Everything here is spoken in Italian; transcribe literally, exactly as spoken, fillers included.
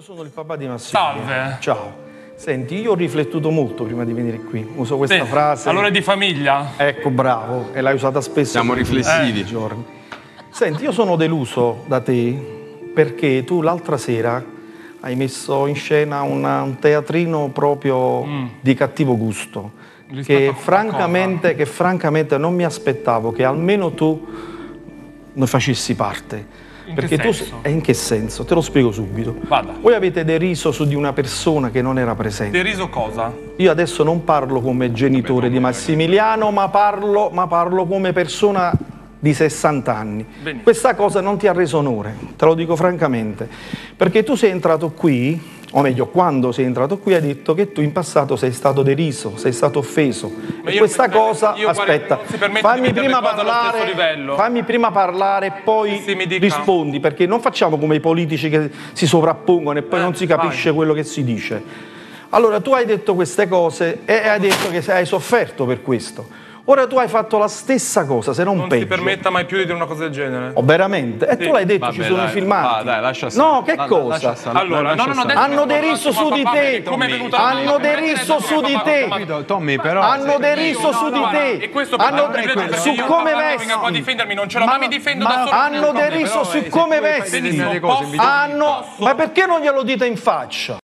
sono il papà di Massimiliano. Salve. Ciao. Senti, io ho riflettuto molto prima di venire qui. Uso questa Sì, frase. allora è di famiglia? Ecco, bravo. E l'hai usata spesso. Siamo riflessivi. Eh. Giorni. Senti, io sono deluso da te perché tu l'altra sera hai messo in scena una, un teatrino proprio mm. di cattivo gusto. Che francamente, che francamente non mi aspettavo che almeno tu ne facessi parte. In Perché che tu senso? e in che senso? Te lo spiego subito. Vada. Voi avete deriso su di una persona che non era presente. Deriso cosa? Io adesso non parlo come genitore di Massimiliano, ma parlo, ma parlo come persona di sessanta anni. Benissimo. Questa cosa non ti ha reso onore, te lo dico francamente, perché tu sei entrato qui, o meglio, quando sei entrato qui hai detto che tu in passato sei stato deriso, sei stato offeso. Ma e io questa non mi cosa, permetto- io, aspetta, guarda, non si permette di fammi mettere prima, le cose allo stesso parlare, livello. fammi prima parlare e poi Sì, mi dica. rispondi, perché non facciamo come i politici che si sovrappongono e poi Eh, non si capisce vai. quello che si dice. Allora, tu hai detto queste cose e hai detto che hai sofferto per questo. Ora tu hai fatto la stessa cosa, se non, Non peggio. si permetta mai più di dire una cosa del genere. Oh, veramente? E Sì. tu l'hai detto, Vabbè, ci sono dai, i filmati. va, dai, lascia stare. No, che La- cosa? lascia stare. Allora, Lascia no, no, no, stare. adesso Hanno stiamo deriso parlando su di papà, te. perché come è venuta la Hanno domanda? deriso su di Papà, te. papà, Tommy, però... Hanno deriso su di guarda, te. E questo per Hanno non ripetere, perché su io come papà non venga qua a vesti. difendermi, non ce l'ho, Ma- ma mi difendo ma da solo. hanno deriso su come vesti. Benissimo, Hanno... posso- Ma perché non glielo dite in faccia?